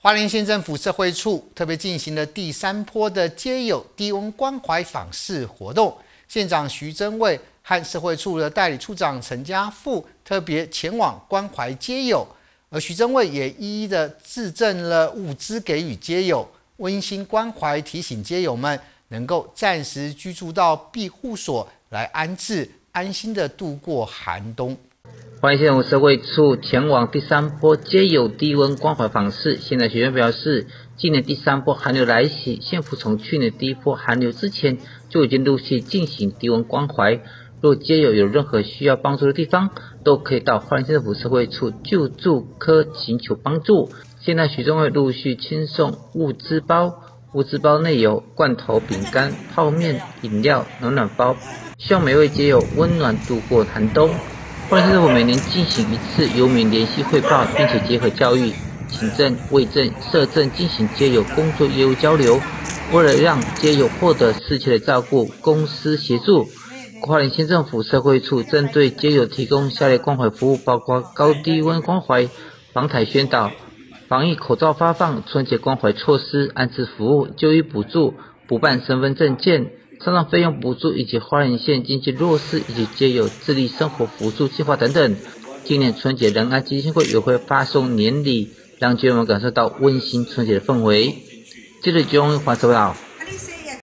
花莲县政府社会处特别进行了第3波的街友低温关怀访视活动，县长徐榛蔚和社会处的代理处长陈家富特别前往关怀街友，而徐榛蔚也一一的自赠了物资给予街友，温馨关怀提醒街友们能够暂时居住到庇护所来安置，安心的度过寒冬。 花莲县政府社会处前往第3波街友低温关怀访视，县长徐榛蔚表示，今年第3波寒流来袭，县府从去年第1波寒流之前就已经陆续进行低温关怀。若街友有任何需要帮助的地方，都可以到花莲县政府社会处救助科请求帮助。现在徐榛蔚陆续亲送物资包，物资包内有罐头、饼干、泡面、饮料、暖暖包，希望每位街友温暖度过寒冬。花莲县政府每年进行1次游民联系汇报，并且结合教育、行政、卫政、社政进行街友工作业务交流。为了让街友获得适切的照顾、公私协助，花莲县政府社会处针对街友提供下列关怀服务，包括高低温关怀、防台宣导、防疫口罩发放、春节关怀措施、安置服务、就医补助、补办身份证件、丧葬费用补助，以及花莲县经济弱势以及街友自立生活辅助计划等等。今年春节仁爱基金会也会发送年礼，让街友们感受到温馨春节的氛围。记者John华报道。